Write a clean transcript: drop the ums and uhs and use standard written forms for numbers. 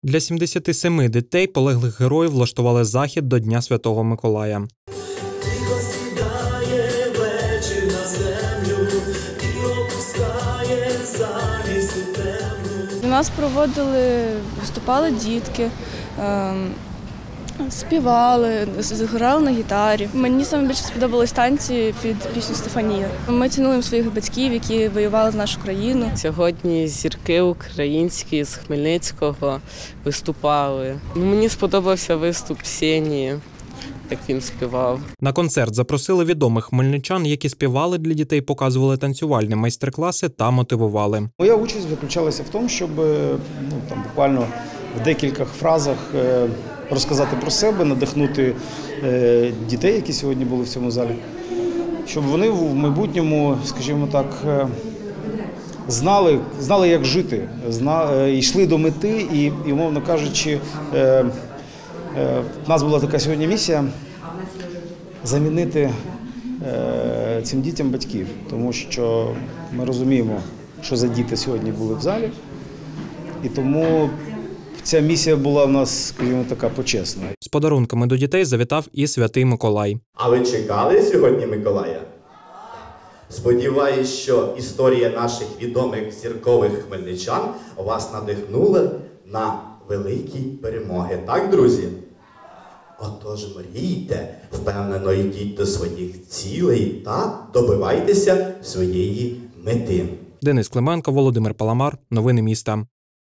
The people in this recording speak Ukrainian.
Для 77 дітей полеглих героїв влаштували захід до Дня Святого Миколая. Тихо сідає вечір на землю і опускає завісу темну. У нас виступали дітки, співали, грали на гітарі. Мені найбільше сподобались танці під пісню «Стефанія». Ми цінуємо своїх батьків, які воювали за нашу країну. Сьогодні зірки українські з Хмельницького виступали. Мені сподобався виступ Ксенії, як він співав. На концерт запросили відомих хмельничан, які співали для дітей, показували танцювальні майстер-класи та мотивували. Моя участь заключалася в тому, щоб буквально в декількох фразах розказати про себе, надихнути дітей, які сьогодні були в цьому залі, щоб вони в майбутньому, скажімо так, знали, як жити, йшли до мети і, умовно кажучи, в нас була така сьогодні місія замінити цим дітям батьків, тому що ми розуміємо, що за діти сьогодні були в залі, і тому ця місія була в нас, скажімо, така почесна. З подарунками до дітей завітав і Святий Миколай. А ви чекали сьогодні Миколая? Сподіваюсь, що історія наших відомих зіркових хмельничан вас надихнула на великі перемоги. Так, друзі? Отож, мрійте, впевнено йдіть до своїх цілей та добивайтеся своєї мети. Денис Клименко, Володимир Паламар. Новини міста.